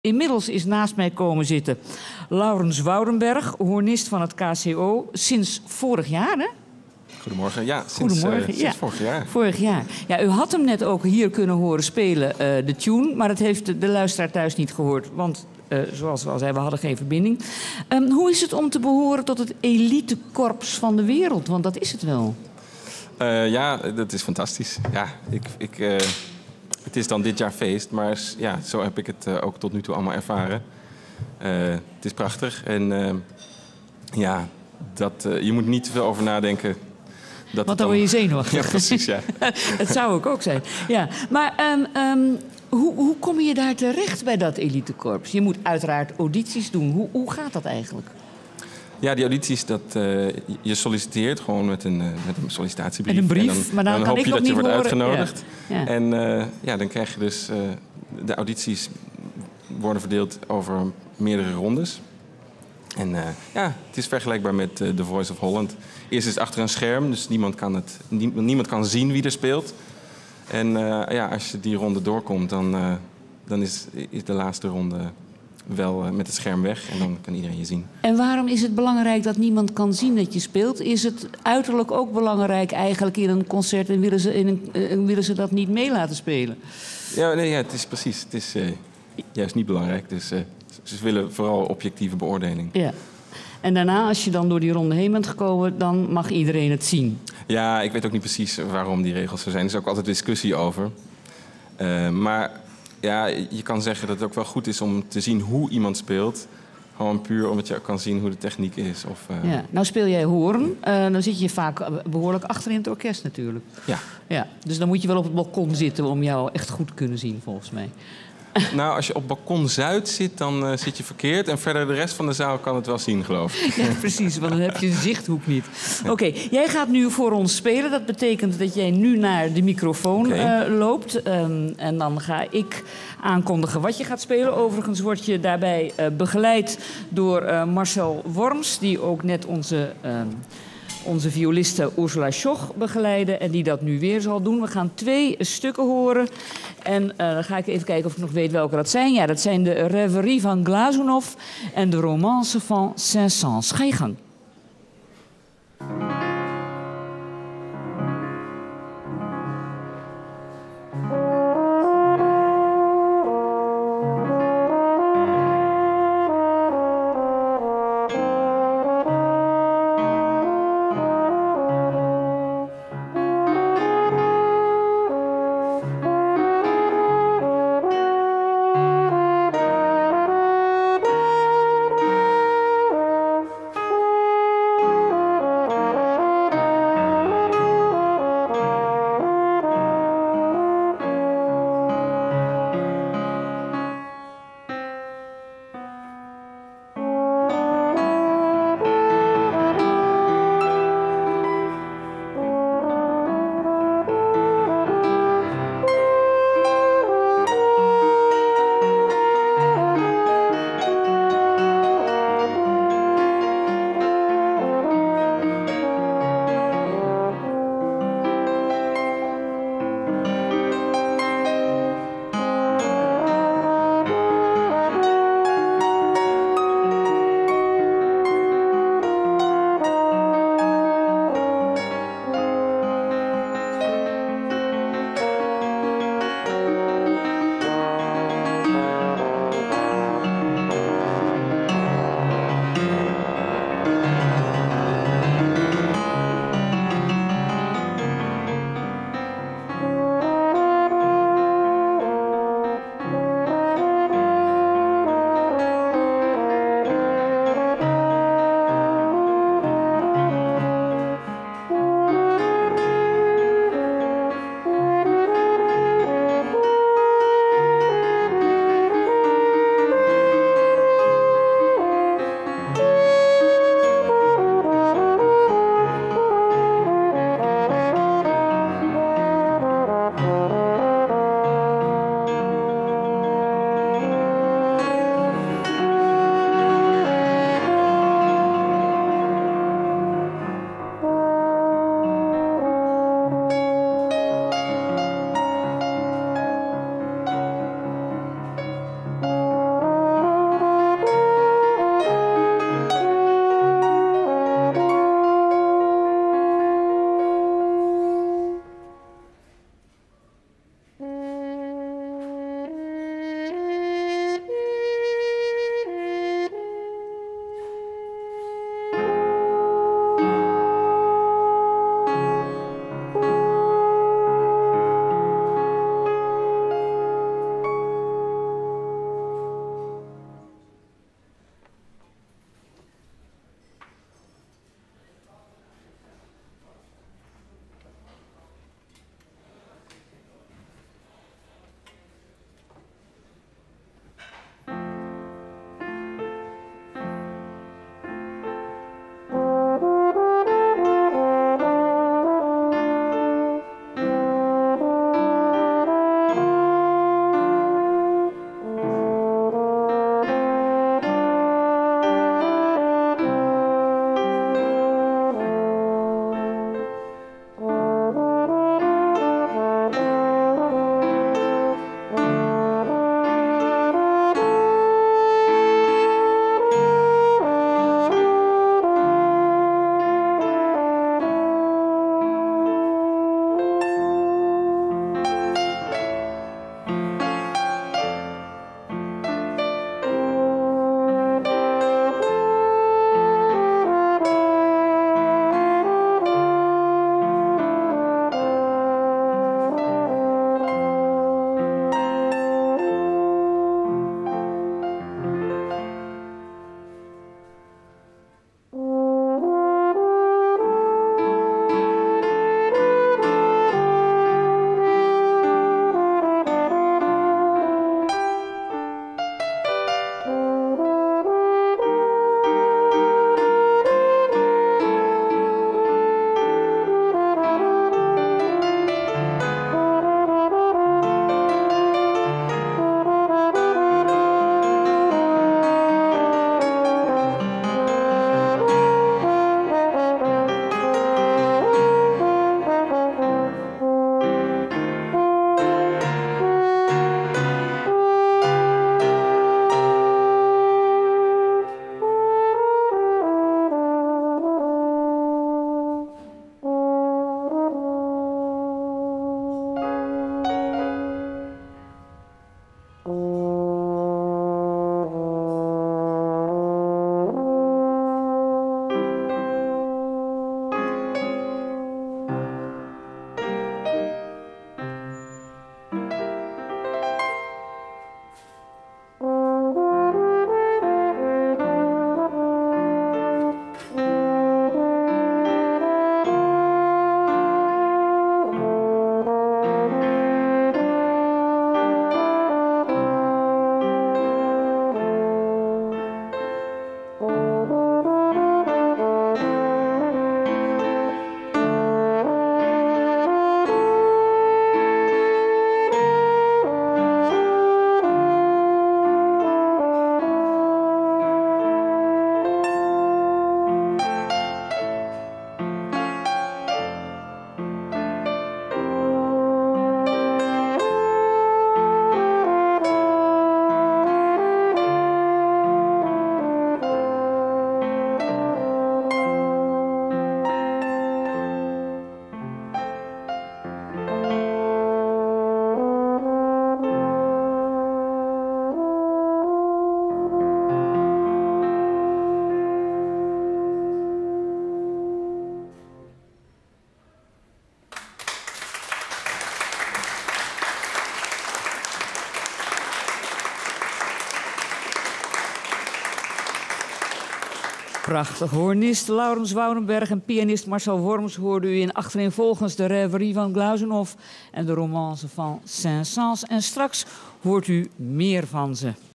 Inmiddels is naast mij komen zitten Laurens Woudenberg, hoornist van het KCO, sinds vorig jaar, hè? Goedemorgen. Ja, sinds vorig jaar. Vorig jaar. Ja, u had hem net ook hier kunnen horen spelen, de tune, maar dat heeft de luisteraar thuis niet gehoord, want zoals we al zeiden, we hadden geen verbinding. Hoe is het om te behoren tot het elitekorps van de wereld? Want dat is het wel. Ja, dat is fantastisch. Ja, het is dan dit jaar feest, maar ja, zo heb ik het ook tot nu toe allemaal ervaren. Het is prachtig en ja, je moet niet te veel over nadenken. Want dan word je zenuwachtig. Ja, precies, ja. Het zou ook zijn. Ja. Maar hoe kom je daar terecht bij dat elitekorps? Je moet uiteraard audities doen. Hoe gaat dat eigenlijk? Ja, die audities, je solliciteert gewoon met een sollicitatiebrief. Met een brief, en maar dan kan hoop ik je nog dat je niet wordt horen. uitgenodigd. Ja. En ja, dan krijg je dus... de audities worden verdeeld over meerdere rondes. En ja, het is vergelijkbaar met The Voice of Holland. Eerst is het achter een scherm, dus niemand kan zien wie er speelt. En ja, als je die ronde doorkomt, dan is de laatste ronde wel met het scherm weg en dan kan iedereen je zien. En waarom is het belangrijk dat niemand kan zien dat je speelt? Is het uiterlijk ook belangrijk eigenlijk in een concert en willen ze dat niet mee laten spelen? Ja, nee, ja, het is precies. Het is juist niet belangrijk. Dus ze willen vooral objectieve beoordeling. Ja. En daarna, als je dan door die ronde heen bent gekomen, dan mag iedereen het zien. Ja, ik weet ook niet precies waarom die regels zo zijn. Er is ook altijd discussie over. Maar ja, je kan zeggen dat het ook wel goed is om te zien hoe iemand speelt. Gewoon puur omdat je kan zien hoe de techniek is. Ja, nou speel jij hoorn. Dan zit je vaak behoorlijk achter in het orkest natuurlijk. Ja. Ja. Dus dan moet je wel op het balkon zitten om jou echt goed te kunnen zien, volgens mij. Nou, als je op balkon Zuid zit, dan zit je verkeerd. En verder de rest van de zaal kan het wel zien, geloof ik. Ja, precies, want dan heb je de zichthoek niet. Oké, jij gaat nu voor ons spelen. Dat betekent dat jij nu naar de microfoon loopt. En dan ga ik aankondigen wat je gaat spelen. Overigens word je daarbij begeleid door Marcel Worms, die ook net onze violiste Ursula Schoch begeleiden en die dat nu weer zal doen. We gaan 2 stukken horen. En dan ga ik even kijken of ik nog weet welke dat zijn. Ja, dat zijn de Rêverie van Glazunov en de Romance van Saint-Saëns. Ga je gang. Prachtig. Hornist Laurens Woudenberg en pianist Marcel Worms hoorde u in achtereenvolgens de Rêverie van Glazunov en de romance van Saint-Saëns. En straks hoort u meer van ze.